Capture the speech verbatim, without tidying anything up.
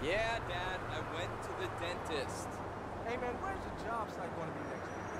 Yeah, Dad, I went to the dentist. Hey man, where's the job site going to be next week?